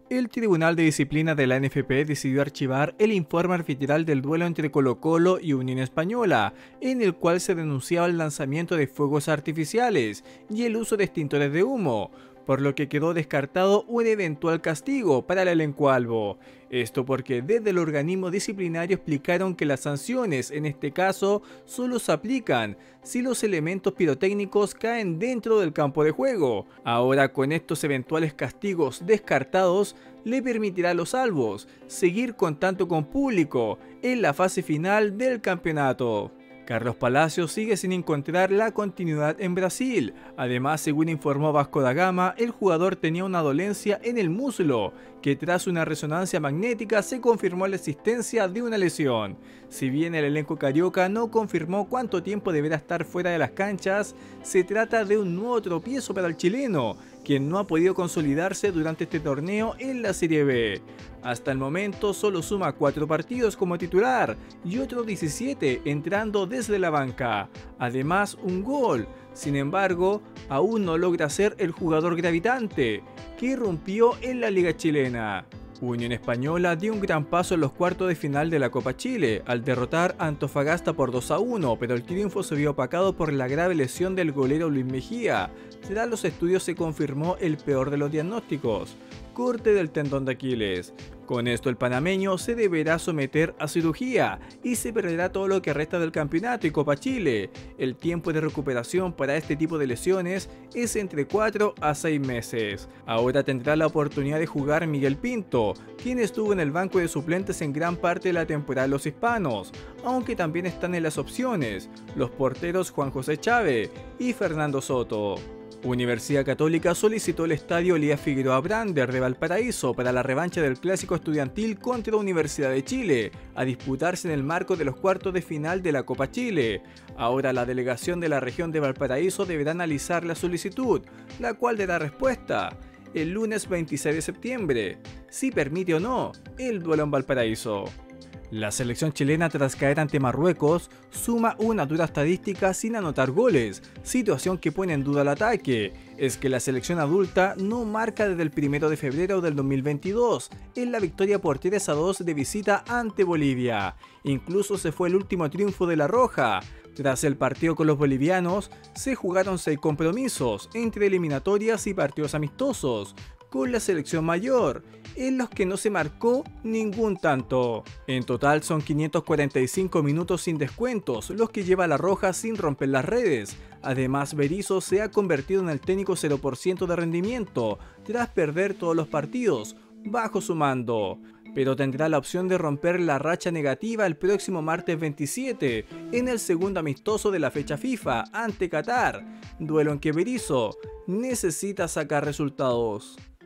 El Tribunal de Disciplina de la NFP decidió archivar el informe arbitral del duelo entre Colo-Colo y Unión Española, en el cual se denunciaba el lanzamiento de fuegos artificiales y el uso de extintores de humo, por lo que quedó descartado un eventual castigo para el elenco albo. Esto porque desde el organismo disciplinario explicaron que las sanciones en este caso solo se aplican si los elementos pirotécnicos caen dentro del campo de juego. Ahora, con estos eventuales castigos descartados, le permitirá a los albos seguir contando con público en la fase final del campeonato. Carlos Palacios sigue sin encontrar la continuidad en Brasil. Además, según informó Vasco da Gama, el jugador tenía una dolencia en el muslo, que tras una resonancia magnética se confirmó la existencia de una lesión. Si bien el elenco carioca no confirmó cuánto tiempo deberá estar fuera de las canchas, se trata de un nuevo tropiezo para el chileno, quien no ha podido consolidarse durante este torneo en la Serie B. Hasta el momento solo suma 4 partidos como titular y otros 17 entrando desde la banca, además un gol. Sin embargo, aún no logra ser el jugador gravitante que irrumpió en la Liga Chilena. Unión Española dio un gran paso en los cuartos de final de la Copa Chile al derrotar a Antofagasta por 2-1, pero el triunfo se vio opacado por la grave lesión del golero Luis Mejía. Tras los estudios se confirmó el peor de los diagnósticos: corte del tendón de Aquiles. Con esto el panameño se deberá someter a cirugía y se perderá todo lo que resta del campeonato y Copa Chile. El tiempo de recuperación para este tipo de lesiones es entre 4 a 6 meses. Ahora tendrá la oportunidad de jugar Miguel Pinto, quien estuvo en el banco de suplentes en gran parte de la temporada de los hispanos, aunque también están en las opciones los porteros Juan José Chávez y Fernando Soto. Universidad Católica solicitó el estadio Elías Figueroa Brander de Valparaíso para la revancha del clásico estudiantil contra la Universidad de Chile, a disputarse en el marco de los cuartos de final de la Copa Chile. Ahora la delegación de la región de Valparaíso deberá analizar la solicitud, la cual dará respuesta el lunes 26 de septiembre, si permite o no el duelo en Valparaíso. La selección chilena, tras caer ante Marruecos, suma una dura estadística sin anotar goles, situación que pone en duda el ataque. Es que la selección adulta no marca desde el 1 de febrero del 2022 en la victoria por 3-2 de visita ante Bolivia. Incluso se fue el último triunfo de la Roja. Tras el partido con los bolivianos, se jugaron 6 compromisos entre eliminatorias y partidos amistosos con la selección mayor, en los que no se marcó ningún tanto. En total son 545 minutos sin descuentos los que lleva la Roja sin romper las redes. Además, Berizzo se ha convertido en el técnico 0% de rendimiento tras perder todos los partidos bajo su mando, pero tendrá la opción de romper la racha negativa el próximo martes 27 en el segundo amistoso de la fecha FIFA ante Qatar, duelo en que Berizzo necesita sacar resultados.